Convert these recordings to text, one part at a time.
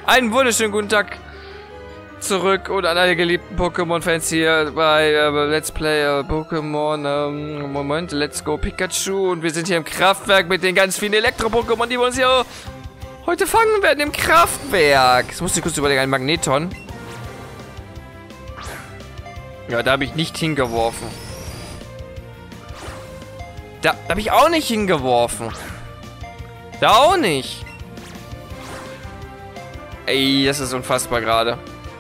Einen wunderschönen guten Tag zurück und an alle geliebten Pokémon-Fans hier bei Let's Play Pokémon. Moment, Let's Go Pikachu. Und wir sind hier im Kraftwerk mit den ganz vielen Elektro-Pokémon, die wir uns hier heute fangen werden im Kraftwerk. Jetzt musste ich kurz überlegen, ein Magneton. Ja, da habe ich nicht hingeworfen. Da habe ich auch nicht hingeworfen. Da auch nicht. Ey, das ist unfassbar gerade.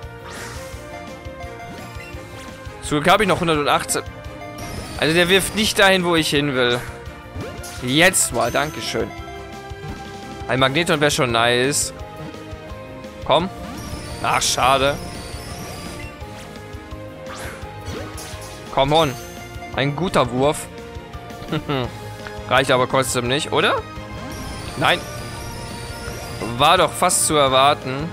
Zum Glück habe ich noch 118. Also der wirft nicht dahin, wo ich hin will. Jetzt mal, dankeschön. Ein Magneton wäre schon nice. Komm. Ach, schade. Komm on. Ein guter Wurf. Reicht aber trotzdem nicht, oder? Nein. War doch fast zu erwarten.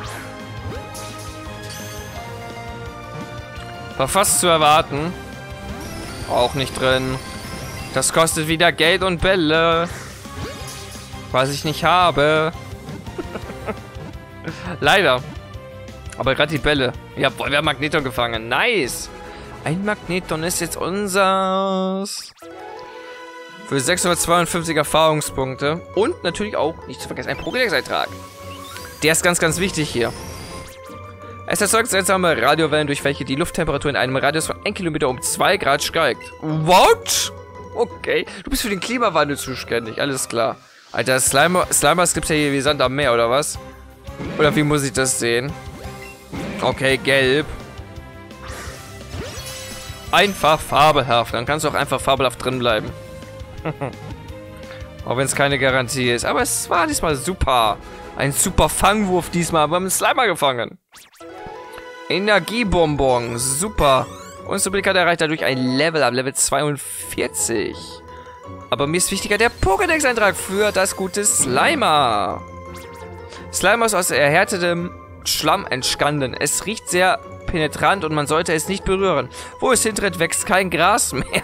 War fast zu erwarten. Auch nicht drin. Das kostet wieder Geld und Bälle. Was ich nicht habe. Leider. Aber gerade die Bälle. Ja, wir haben Magneton gefangen. Nice. Ein Magneton ist jetzt unseres. Für 652 Erfahrungspunkte. Und natürlich auch, nicht zu vergessen, ein Pokédex-Eintrag. Der ist ganz, ganz wichtig hier. Es erzeugt seltsame Radiowellen, durch welche die Lufttemperatur in einem Radius von 1 Kilometer um 2 Grad steigt. What? Okay. Du bist für den Klimawandel zuständig, alles klar. Alter, Slimers gibt's ja hier wie Sand am Meer, oder was? Oder wie muss ich das sehen? Okay, gelb. Einfach fabelhaft. Dann kannst du auch einfach fabelhaft drin bleiben. Auch wenn es keine Garantie ist. Aber es war diesmal super. Ein super Fangwurf diesmal. Wir haben einen Slimer gefangen. Energiebonbon. Super. Unsere Blickart erreicht dadurch ein Level ab Level 42. Aber mir ist wichtiger der Pokédex-Eintrag für das gute Slimer. Slimer ist aus erhärtetem Schlamm entstanden. Es riecht sehr penetrant und man sollte es nicht berühren. Wo es hintritt, wächst kein Gras mehr.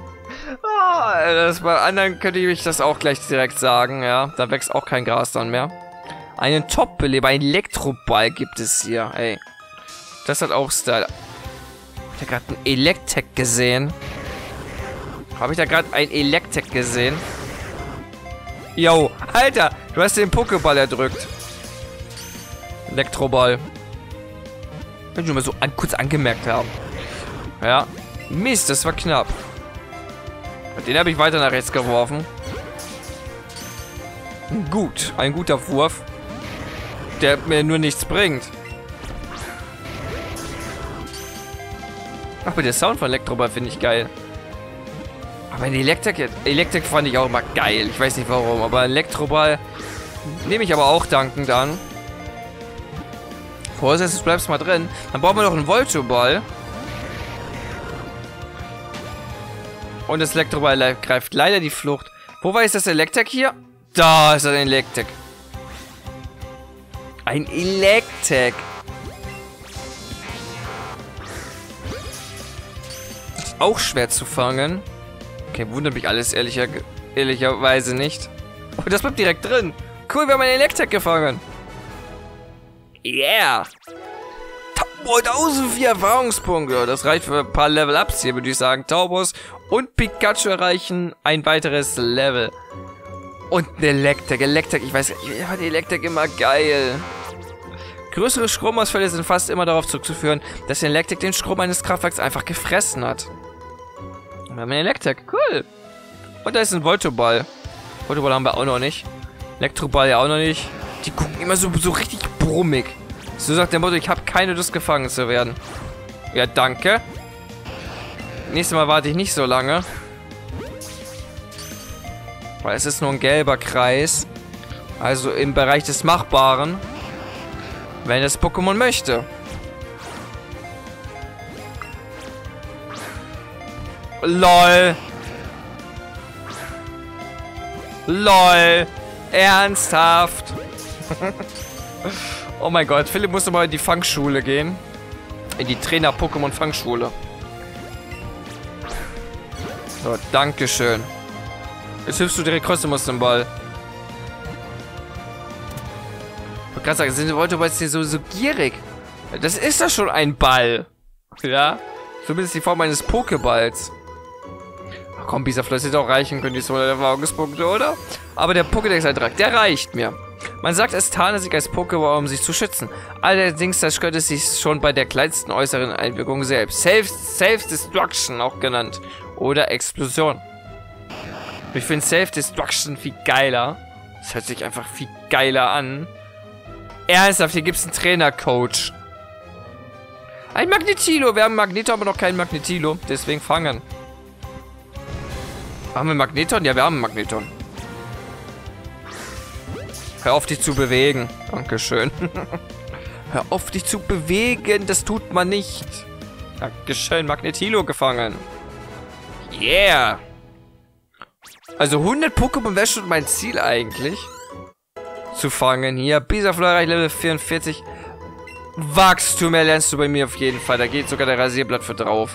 Das bei anderen könnte ich das auch gleich direkt sagen, ja. Da wächst auch kein Gras dann mehr. Einen Top-Beleber, ein Elektroball gibt es hier, ey. Das hat auch Style. Ich habe gerade einen Electek gesehen. Habe ich da gerade einen Electek gesehen? Yo, Alter, du hast den Pokéball erdrückt. Elektroball. Wenn wir mal so kurz angemerkt haben. Ja. Mist, das war knapp. Den habe ich weiter nach rechts geworfen. Gut, ein guter Wurf. Der mir nur nichts bringt. Aber der Sound von Elektroball finde ich geil. Aber ein Electek fand ich auch immer geil. Ich weiß nicht warum, aber Elektroball nehme ich aber auch dankend an. Vorsätzlich bleibst mal drin. Dann brauchen wir noch einen Voltoball. Und das Elektroball greift leider die Flucht. Wo war jetzt das Electek hier? Da ist das ein Electek. Ein Electek. Ist auch schwer zu fangen. Okay, wundert mich alles ehrlicherweise nicht. Oh, das bleibt direkt drin. Cool, wir haben einen Electek gefangen. Yeah. 1004 Erfahrungspunkte. Das reicht für ein paar Level-Ups hier, würde ich sagen. Taubos und Pikachu erreichen ein weiteres Level. Und ein Electek. Ich weiß, ich fand Electek immer geil. Größere Stromausfälle sind fast immer darauf zurückzuführen, dass der Electek den Strom eines Kraftwerks einfach gefressen hat. Und wir haben einen Electek. Cool. Und da ist ein Voltoball. Voltoball haben wir auch noch nicht. Elektroball ja auch noch nicht. Die gucken immer so richtig brummig. So sagt der Motto, ich habe keine Lust, gefangen zu werden. Ja, danke. Nächstes Mal warte ich nicht so lange. Weil es ist nur ein gelber Kreis. Also im Bereich des Machbaren. Wenn das Pokémon möchte. LOL. LOL. Ernsthaft. Oh mein Gott, Philipp musste mal in die Fangschule gehen. In die Trainer-Pokémon-Fangschule. So, dankeschön. Jetzt hilfst du direkt trotzdem aus dem Ball. wollte gerade sagen, sind die Voltoballs hier so gierig? Das ist doch schon ein Ball. Ja? Zumindest die Form eines Pokeballs. Ach komm, Bisaflor, das hätte auch reichen können, die 200 Erfahrungspunkte, oder? Aber der Pokédex-Eintrag, der reicht mir. Man sagt, es tarne sich als Pokéball, um sich zu schützen. Allerdings, das könnte sich schon bei der kleinsten äußeren Einwirkung selbst. Self-Destruction auch genannt. Oder Explosion. Ich finde Self-Destruction viel geiler. Das hört sich einfach viel geiler an. Ernsthaft, hier gibt es einen Trainer-Coach. Ein Magnetilo. Wir haben Magneto, aber noch kein Magnetilo. Deswegen fangen. Haben wir Magneton? Ja, wir haben Magneton. Hör auf, dich zu bewegen. Dankeschön. Hör auf, dich zu bewegen. Das tut man nicht. Dankeschön, Magnetilo gefangen. Yeah. Also 100 Pokémon wäre schon mein Ziel eigentlich. Zu fangen. Hier, Bisaflor erreicht Level 44. Wachstum erlernst du bei mir auf jeden Fall. Da geht sogar der Rasierblatt für drauf.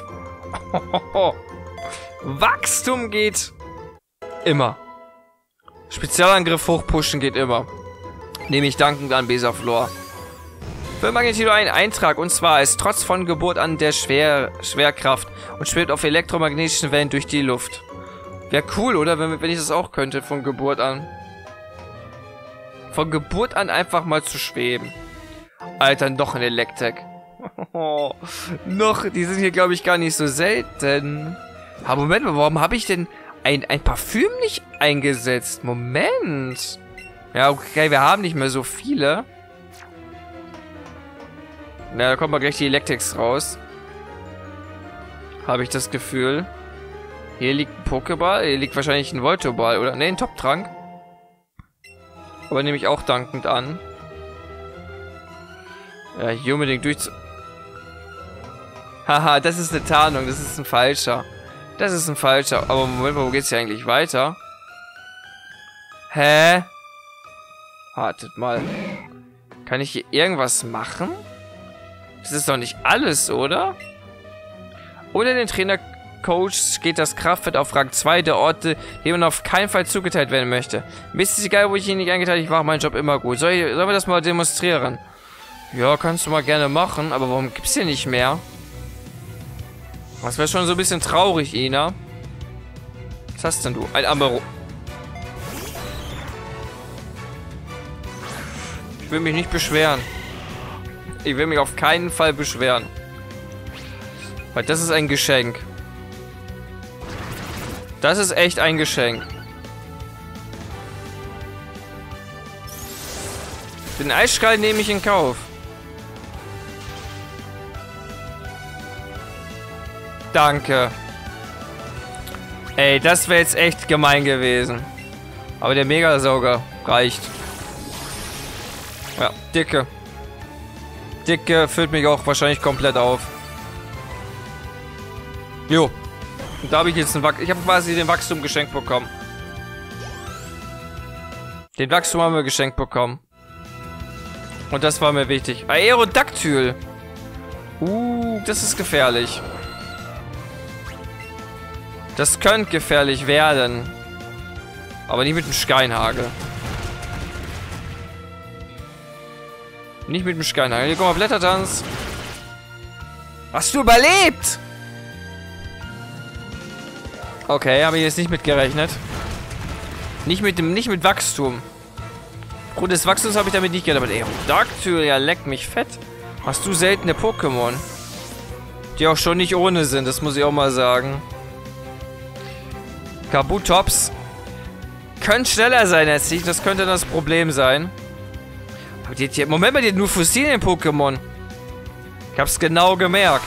Wachstum geht immer. Spezialangriff hochpushen geht immer. Nehme ich dankend an Bisaflor. Für Magnetilo einen Eintrag. Und zwar ist trotz von Geburt an der Schwerkraft und schwebt auf elektromagnetischen Wellen durch die Luft. Wäre cool, oder? Wenn ich das auch könnte, von Geburt an. Von Geburt an einfach mal zu schweben. Alter, noch ein Electek. Noch, die sind hier, glaube ich, gar nicht so selten. Aber Moment mal, warum habe ich denn ein Parfüm nicht eingesetzt? Moment. Ja, okay, wir haben nicht mehr so viele. Na, da kommen mal gleich die Electex raus. Habe ich das Gefühl. Hier liegt ein Pokéball. Hier liegt wahrscheinlich ein Voltoball. Oder, ne, ein Top-Trank. Aber nehme ich auch dankend an. Ja, hier unbedingt durch. Haha, das ist eine Tarnung. Das ist ein falscher. Das ist ein falscher. Aber Moment mal, wo geht's hier eigentlich weiter? Hä? Wartet mal. Kann ich hier irgendwas machen? Das ist doch nicht alles, oder? Oder den Trainer-Coach geht das Kraftfeld auf Rang 2 der Orte, dem man auf keinen Fall zugeteilt werden möchte. Mir ist es egal, wo ich ihn nicht eingeteilt habe, ich mache meinen Job immer gut. Sollen wir das mal demonstrieren? Ja, kannst du mal gerne machen, aber warum gibt's hier nicht mehr? Das wäre schon so ein bisschen traurig, Ina. Was hast denn du? Ein Amero. Ich will mich nicht beschweren. Ich will mich auf keinen Fall beschweren. Weil das ist ein Geschenk. Das ist echt ein Geschenk. Den Eisstrahl nehme ich in Kauf. Danke. Ey, das wäre jetzt echt gemein gewesen. Aber der Megasauger reicht. Ja, Dicke. Dicke füllt mich auch wahrscheinlich komplett auf. Jo. Und da habe ich jetzt ich habe quasi den Wachstum geschenkt bekommen. Den Wachstum haben wir geschenkt bekommen. Und das war mir wichtig. Aerodactyl. Das ist gefährlich. Das könnte gefährlich werden. Aber nicht mit dem Steinhagel. Nicht mit dem Steinhagel. Hier, guck mal, Blättertanz. Hast du überlebt? Okay, habe ich jetzt nicht mit gerechnet. Nicht mit Wachstum. Grund des Wachstums habe ich damit nicht gerechnet. Aber Aerodactyl, ja, leck mich fett. Hast du seltene Pokémon? Die auch schon nicht ohne sind, das muss ich auch mal sagen. Kabutops können schneller sein als ich, das könnte das Problem sein. Aber Moment mal, die hat nur Fossilien-Pokémon. Ich hab's genau gemerkt.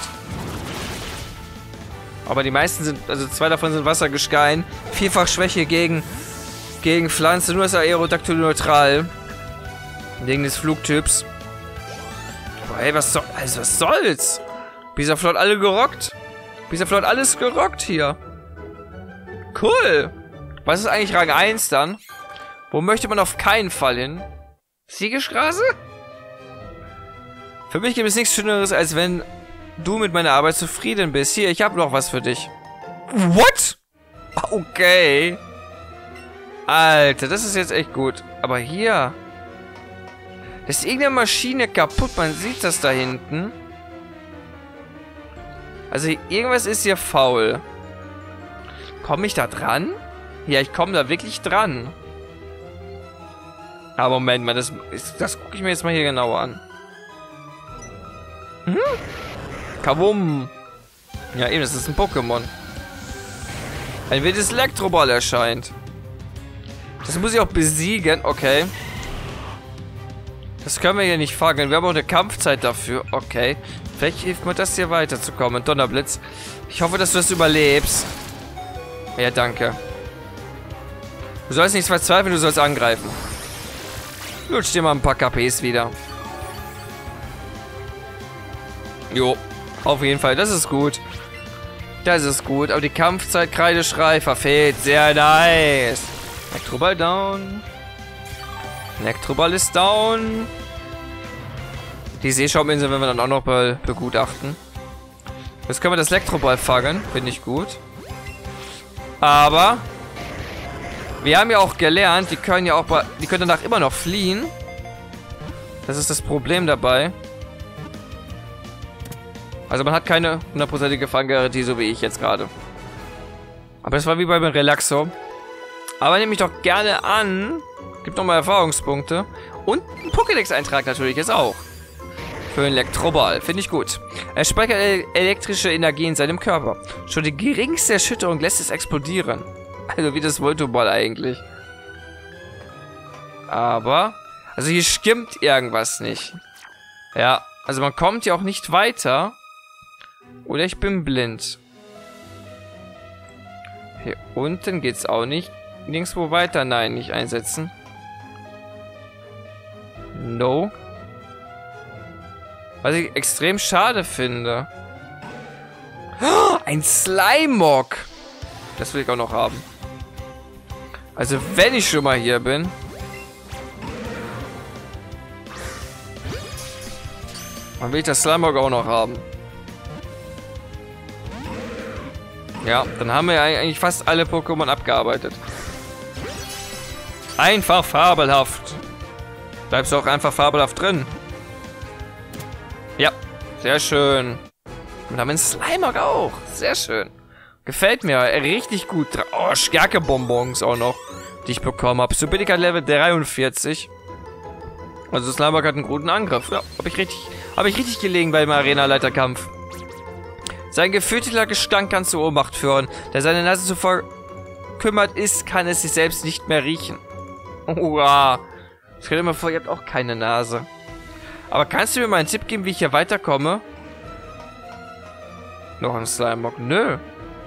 Aber die meisten sind, also 2 davon sind Wassergestein. Vielfach Schwäche gegen Pflanze, nur ist Aerodactyl neutral. Wegen des Flugtyps. Aber ey, was soll's? Bisaflor hat alle gerockt. Bisaflor hat alles gerockt hier. Cool. Was ist eigentlich Rang 1 dann? Wo möchte man auf keinen Fall hin? Siegestraße? Für mich gibt es nichts Schöneres, als wenn du mit meiner Arbeit zufrieden bist. Hier, ich habe noch was für dich. What? Okay. Alter, das ist jetzt echt gut. Aber hier... ist irgendeine Maschine kaputt. Man sieht das da hinten. Also irgendwas ist hier faul. Komme ich da dran? Ja, ich komme da wirklich dran. Aber Moment mal, das gucke ich mir jetzt mal hier genauer an. Hm? Kabum. Ja, eben, das ist ein Pokémon. Ein wildes Elektroball erscheint. Das muss ich auch besiegen. Okay. Das können wir hier nicht fangen. Wir haben auch eine Kampfzeit dafür. Okay. Vielleicht hilft mir das hier weiterzukommen. Donnerblitz. Ich hoffe, dass du das überlebst. Ja, danke. Du sollst nicht verzweifeln, du sollst angreifen. Lutsch dir mal ein paar KPs wieder. Jo. Auf jeden Fall. Das ist gut. Das ist gut. Aber die Kampfzeit Kreideschrei verfehlt. Sehr nice. Elektroball down. Elektroball ist down. Die Seeschauminsel werden wir dann auch noch begutachten. Jetzt können wir das Elektroball fangen. Finde ich gut. Aber wir haben ja auch gelernt, die können danach immer noch fliehen. Das ist das Problem dabei. Also man hat keine 100%ige Fanggarantie, so wie ich jetzt gerade. Aber das war wie beim Relaxo. Aber nehme ich doch gerne an. Gibt nochmal Erfahrungspunkte. Und ein Pokédex-Eintrag natürlich ist auch. Für einen Elektroball. Finde ich gut. Er speichert elektrische Energie in seinem Körper. Schon die geringste Erschütterung lässt es explodieren. Also wie das Voltoball eigentlich. Aber, also hier stimmt irgendwas nicht. Ja, also man kommt ja auch nicht weiter. Oder ich bin blind. Hier unten geht's auch nicht. Nirgendwo weiter. Nein, nicht einsetzen. No. Was ich extrem schade finde. Ein Slimog. Das will ich auch noch haben. Also wenn ich schon mal hier bin. Dann will ich das Slimog auch noch haben. Ja, dann haben wir eigentlich fast alle Pokémon abgearbeitet. Einfach fabelhaft. Bleibst du auch einfach fabelhaft drin. Ja, sehr schön. Und haben wir einen Slimog auch. Sehr schön. Gefällt mir. Richtig gut. Oh, Stärkebonbons auch noch, die ich bekommen habe. Stupidity Level 43. Also Slimog hat einen guten Angriff. Ja, habe ich richtig gelegen beim Arena-Leiterkampf. Sein gefühlter Gestank kann zur Ohnmacht führen. Da seine Nase so verkümmert ist, kann es sich selbst nicht mehr riechen. Hurra. Stell dir mal vor, ihr habt auch keine Nase. Aber kannst du mir mal einen Tipp geben, wie ich hier weiterkomme? Noch ein Slimog? Nö.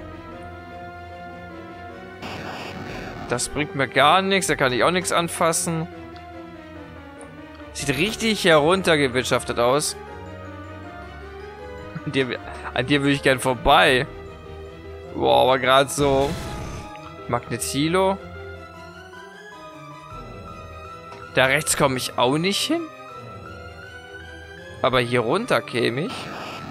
Das bringt mir gar nichts. Da kann ich auch nichts anfassen. Sieht richtig heruntergewirtschaftet aus. An dir würde ich gern vorbei. Wow, aber gerade so. Magnetilo. Da rechts komme ich auch nicht hin. Aber hier runter käme ich.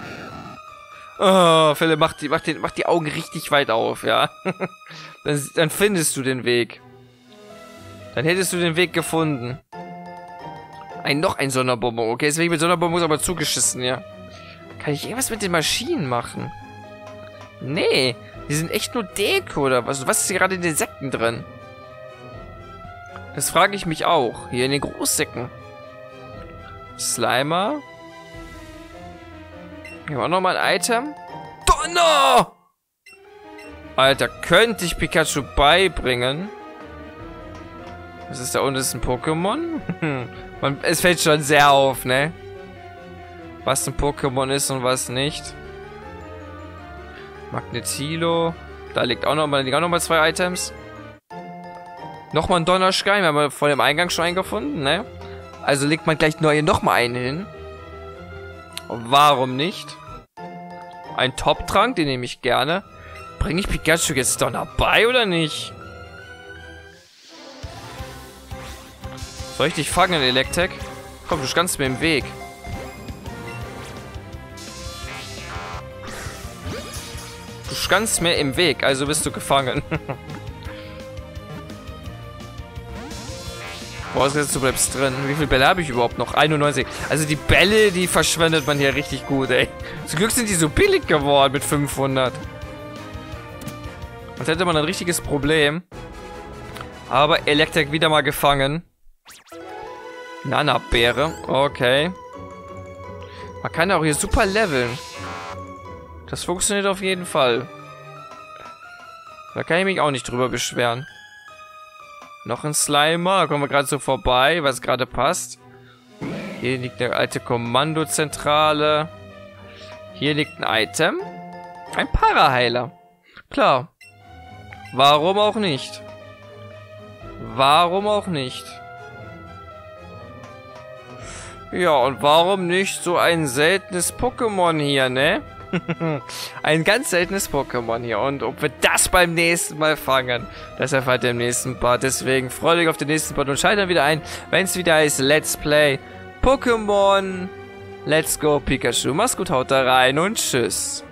Oh, Philipp, mach die Augen richtig weit auf, ja. Dann findest du den Weg. Dann hättest du den Weg gefunden. Noch ein Sonderbonbon. Okay, jetzt werde ich mit Sonderbonbons aber zugeschissen, ja. Kann ich irgendwas mit den Maschinen machen? Nee, die sind echt nur Deko oder was? Was ist hier gerade in den Säcken drin? Das frage ich mich auch. Hier in den Großsäcken. Slimer. Hier haben wir nochmal ein Item. Donner! Alter, könnte ich Pikachu beibringen? Was ist da unten? Ist ein Pokémon? Es fällt schon sehr auf, ne? Was ein Pokémon ist und was nicht. Magnetilo. Da liegen auch nochmal 2 Items. Nochmal ein Donnerstein. Wir haben vor dem Eingang schon einen gefunden, ne? Also legt man gleich nochmal einen hin. Warum nicht? Ein Top-Trank, den nehme ich gerne. Bringe ich Pikachu jetzt Donner bei oder nicht? Soll ich dich fangen, Electek? Komm, du standst mir im Weg. Du standst mir im Weg, also bist du gefangen. Vorausgesetzt, du bleibst drin. Wie viele Bälle habe ich überhaupt noch? 91. Also die Bälle, die verschwendet man hier richtig gut, ey. Zum Glück sind die so billig geworden mit 500. Sonst hätte man ein richtiges Problem. Aber Electek wieder mal gefangen. Nana-Beere. Okay. Man kann ja auch hier super leveln. Das funktioniert auf jeden Fall. Da kann ich mich auch nicht drüber beschweren. Noch ein Slimer. Da kommen wir gerade so vorbei, was gerade passt. Hier liegt eine alte Kommandozentrale. Hier liegt ein Item. Ein Paraheiler. Klar. Warum auch nicht? Warum auch nicht? Ja, und warum nicht so ein seltenes Pokémon hier, ne? Ein ganz seltenes Pokémon hier. Und ob wir das beim nächsten Mal fangen, das erfahrt ihr im nächsten Part. Deswegen freut euch auf den nächsten Part und schaltet dann wieder ein, wenn es wieder heißt Let's Play Pokémon Let's Go Pikachu. Mach's gut, haut da rein und tschüss.